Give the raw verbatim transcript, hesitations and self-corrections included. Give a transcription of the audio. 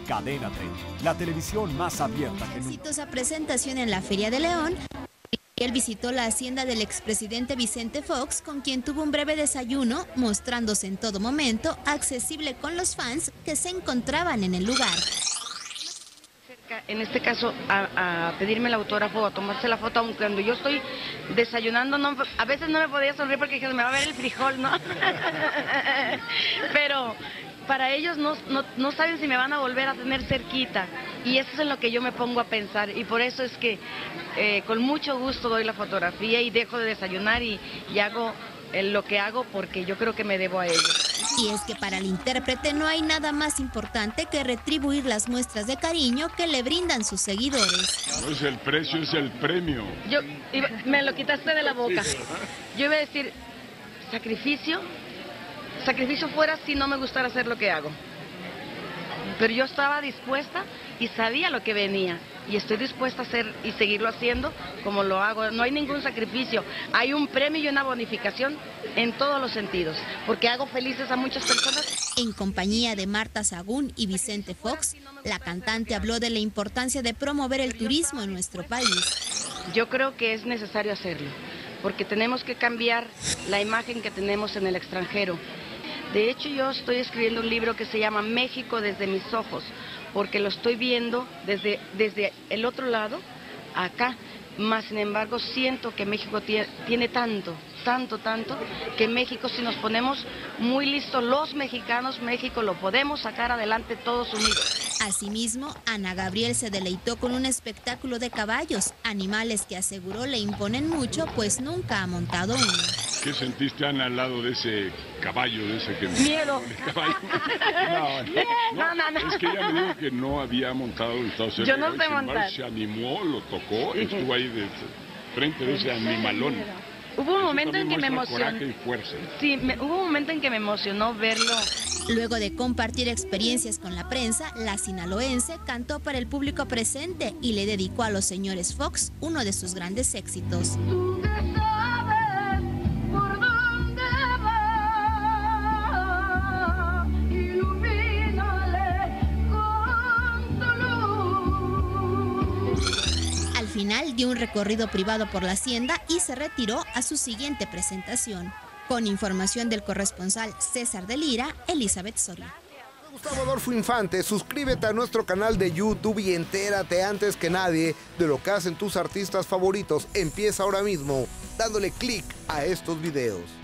Cadena treinta, la televisión más abierta que nunca. Exitosa presentación en la Feria de León. Él visitó la hacienda del expresidente Vicente Fox, con quien tuvo un breve desayuno, mostrándose en todo momento accesible con los fans que se encontraban en el lugar. En este caso, a, a pedirme el autógrafo, a tomarse la foto, aunque cuando yo estoy desayunando, no, a veces no me podía sonreír porque dije, me va a ver el frijol, ¿no? Pero para ellos no, no, no saben si me van a volver a tener cerquita, y eso es en lo que yo me pongo a pensar, y por eso es que eh, con mucho gusto doy la fotografía y dejo de desayunar y, y hago eh, lo que hago porque yo creo que me debo a ellos. Y es que para el intérprete no hay nada más importante que retribuir las muestras de cariño que le brindan sus seguidores. No es el precio, es el premio. Yo, iba, me lo quitaste de la boca. Yo iba a decir, sacrificio, sacrificio fuera si no me gustara hacer lo que hago. Pero yo estaba dispuesta y sabía lo que venía. Y estoy dispuesta a hacer y seguirlo haciendo como lo hago. No hay ningún sacrificio. Hay un premio y una bonificación en todos los sentidos, porque hago felices a muchas personas. En compañía de Marta Sagún y Vicente Fox, la cantante habló de la importancia de promover el turismo en nuestro país. Yo creo que es necesario hacerlo, porque tenemos que cambiar la imagen que tenemos en el extranjero. De hecho, yo estoy escribiendo un libro que se llama México desde mis ojos, porque lo estoy viendo desde, desde el otro lado, acá. Más sin embargo, siento que México tiene, tiene tanto, tanto, tanto, que México, si nos ponemos muy listos los mexicanos, México lo podemos sacar adelante todos unidos. Asimismo, Ana Gabriel se deleitó con un espectáculo de caballos, animales que aseguró le imponen mucho, pues nunca ha montado uno. ¿Qué sentiste, Ana, al lado de ese caballo, de ese que... Miedo. Caballo? No, no, no, no, es que ella me dijo que no había montado el estado cerca. Yo no sé montar. Se animó, lo tocó, estuvo ahí de frente de ese animalón. Hubo un momento en que me emocionó. Coraje y fuerza. Sí, me, hubo un momento en que me emocionó verlo. Luego de compartir experiencias con la prensa, la sinaloense cantó para el público presente y le dedicó a los señores Fox uno de sus grandes éxitos. Al final dio un recorrido privado por la hacienda y se retiró a su siguiente presentación. Con información del corresponsal César de Lira, Elizabeth Soria. Gustavo Adolfo Infante, suscríbete a nuestro canal de YouTube y entérate antes que nadie de lo que hacen tus artistas favoritos. Empieza ahora mismo dándole clic a estos videos.